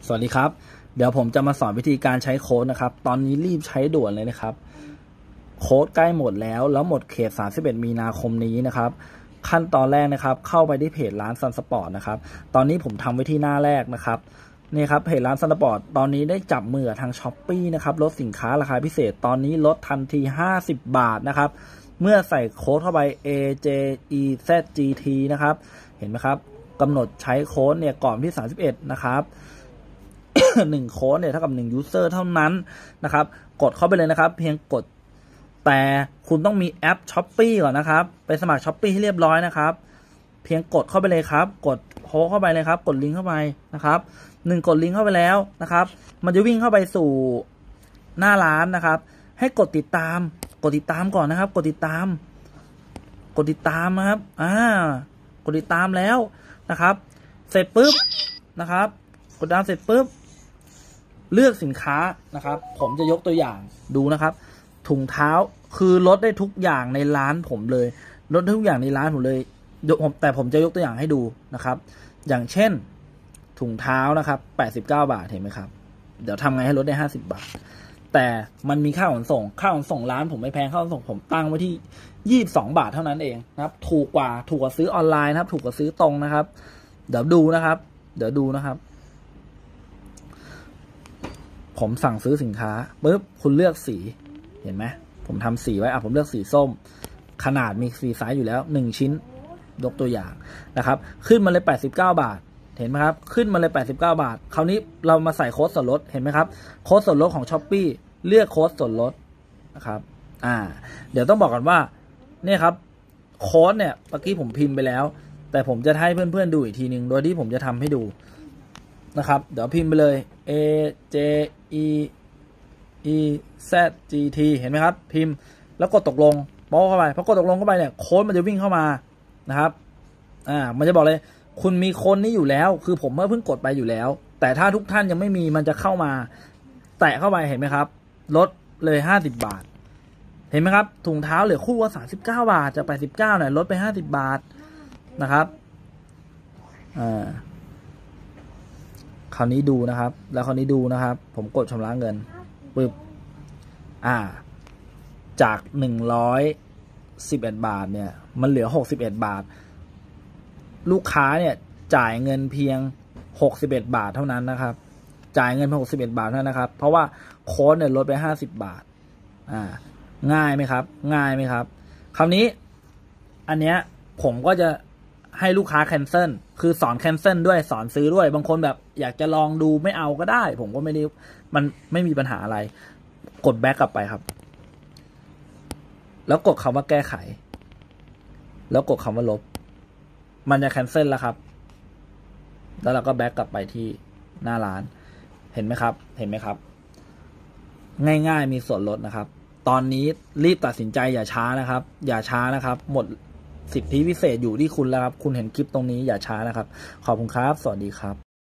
วัสดีครับเดี๋ยวผมจะมาสอนวิธีการใช้โค้ดนะครับตอนนี้รีบใช้ด่วนเลยนะครับโค้ดใกล้หมดแล้วหมดเขต31มีนาคมนี้นะครับขั้นตอนแรกนะครับเข้าไปที่เพจร้านซันสปอร์ตนะครับตอนนี้ผมทำไว้ที่หน้าแรกนะครับนี่ครับเพจร้านซันสปอร์ตตอนนี้ได้จับมือทาง Shopee นะครับลดสินค้าราคาพิเศษตอนนี้ลดทันที50 บาทนะครับเมื่อใส่โค้ดเข้าไป AJEZGT นะครับเห็นไหมครับกำหนดใช้โค้ดเนี่ยก่อนที่31นะครับ1 โค้ดเนี่ยเท่ากับ1 user เท่านั้นนะครับกดเข้าไปเลยนะครับเพียงกดแต่คุณต้องมีแอป Shopee ก่อนนะครับไปสมัคร Shopee ให้เรียบร้อยนะครับเพียงกดเข้าไปเลยครับกดโพสเข้าไปเลยครับกดลิงก์เข้าไปนะครับกดลิงก์เข้าไปแล้วนะครับมันจะวิ่งเข้าไปสู่หน้าร้านนะครับให้กดติดตามก่อนนะครับกดติดตามนะครับกดติดตามแล้วนะครับเสร็จปุ๊บนะครับกดตามเสร็จปุ๊บเลือกสินค้านะครับผมจะยกตัวอย่างดูนะครับถุงเท้าคือลดได้ทุกอย่างในร้านผมเลยลดทุกอย่างในร้านผมเลยแต่ผมจะยกตัวอย่างให้ดูนะครับอย่างเช่นถุงเท้านะครับ89 บาทเห็นไหมครับเดี๋ยวทำไงให้ลดได้50 บาทแต่มันมีค่าขนส่งร้านผมไม่แพงค่าขนส่งผมตั้งไว้ที่22 บาทเท่านั้นเองนะครับถูกกว่าซื้อออนไลน์นะครับถูกกว่าซื้อตรงนะครับเดี๋ยวดูนะครับผมสั่งซื้อสินค้าปุ๊บคุณเลือกสีเห็นไหมผมทำสีไว้ผมเลือกสีส้มขนาดมีสีไซส์อยู่แล้ว1 ชิ้นยกตัวอย่างนะครับขึ้นมาเลย89 บาทเห็นไหมครับขึ้นมาเลย89 บาทคราวนี้เรามาใส่โค้ดส่วนลดเห็นไหมครับโค้ดส่วนลดของ Shopee เลือกโค้ดส่วนลดนะครับเดี๋ยวต้องบอกก่อนว่าเนี่ยครับโค้ดเนี่ยเมื่อกี้ผมพิมพ์ไปแล้วแต่ผมจะให้เพื่อนๆดูอีกทีนึงโดยที่ผมจะทำให้ดูนะครับเดี๋ยวพิมพ์ไปเลย AJEZGT เห็นไหมครับพิมพ์แล้วกดตกลงโป๊ะเข้าไปพอกดตกลงเข้าไปเนี่ยโค้ดมันจะวิ่งเข้ามานะครับมันจะบอกเลยคุณมีโค้ดนี้อยู่แล้วคือผมเพิ่งกดไปอยู่แล้วแต่ถ้าทุกท่านยังไม่มีมันจะเข้ามาแตะเข้าไปเห็นไหมครับลดเลย50 บาทเห็นไหมครับถุงเท้าเหลือคู่ละ39 บาทจาก89เนี่ยลดไป50 บาทนะครับคราวนี้ดูนะครับแล้วคราวนี้ดูนะครับผมกดชำระเงินปึ๊บจาก111 บาทเนี่ยมันเหลือ61 บาทลูกค้าเนี่ยจ่ายเงินเพียง61 บาทเท่านั้นนะครับจ่ายเงินเพียง61 บาทเท่านั้นนะครับเพราะว่าโค้ดเนี่ยลดไป50 บาทง่ายไหมครับคราวนี้อันเนี้ยผมก็จะให้ลูกค้าแคนเซิลคือสอนแคนเซิลด้วยสอนซื้อด้วยบางคนแบบอยากจะลองดูไม่เอาก็ได้ผมก็ไม่ได้มันไม่มีปัญหาอะไรกดแบ็กกลับไปครับแล้วกดคำว่าแก้ไขแล้วกดคำว่าลบมันจะแคนเซิลแล้วครับแล้วเราก็แบ็กกลับไปที่หน้าร้านเห็นไหมครับง่ายๆมีส่วนลดนะครับตอนนี้รีบตัดสินใจอย่าช้านะครับหมดสิทธิพิเศษอยู่ที่คุณแล้วครับคุณเห็นคลิปตรงนี้อย่าช้านะครับขอบคุณครับสวัสดีครับ